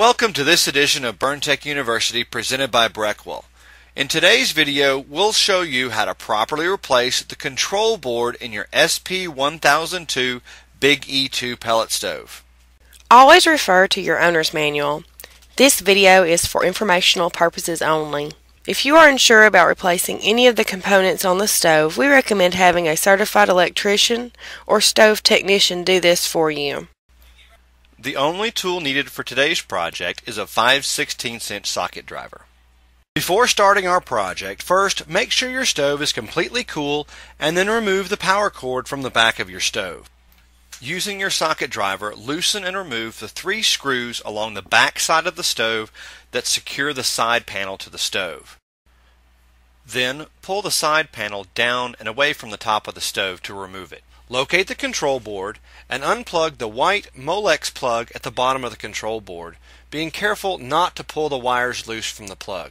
Welcome to this edition of BurnTech University presented by Breckwell. In today's video, we'll show you how to properly replace the control board in your SP1002 Big E2 pellet stove. Always refer to your owner's manual. This video is for informational purposes only. If you are unsure about replacing any of the components on the stove, we recommend having a certified electrician or stove technician do this for you. The only tool needed for today's project is a 5/16" socket driver. Before starting our project, first make sure your stove is completely cool and then remove the power cord from the back of your stove. Using your socket driver, loosen and remove the 3 screws along the back side of the stove that secure the side panel to the stove. Then pull the side panel down and away from the top of the stove to remove it. Locate the control board and unplug the white Molex plug at the bottom of the control board, being careful not to pull the wires loose from the plug.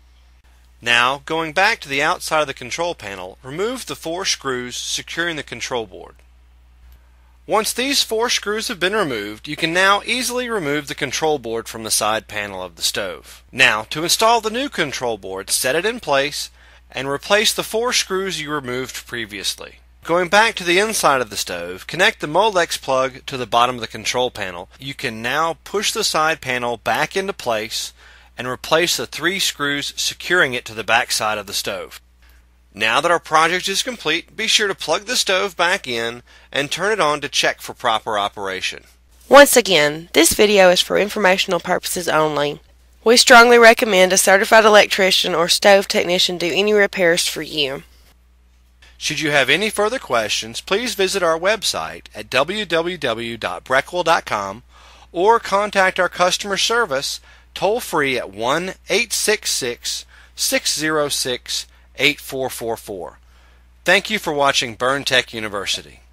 Now, going back to the outside of the control panel, remove the 4 screws securing the control board. Once these 4 screws have been removed, you can now easily remove the control board from the side panel of the stove. Now, to install the new control board, set it in place and replace the 4 screws you removed previously. Going back to the inside of the stove, connect the Molex plug to the bottom of the control panel. You can now push the side panel back into place and replace the 3 screws securing it to the back side of the stove. Now that our project is complete, be sure to plug the stove back in and turn it on to check for proper operation. Once again, this video is for informational purposes only. We strongly recommend a certified electrician or stove technician do any repairs for you. Should you have any further questions, please visit our website at www.breckwell.com or contact our customer service toll-free at 1-866-606-8444. Thank you for watching BurnTech University.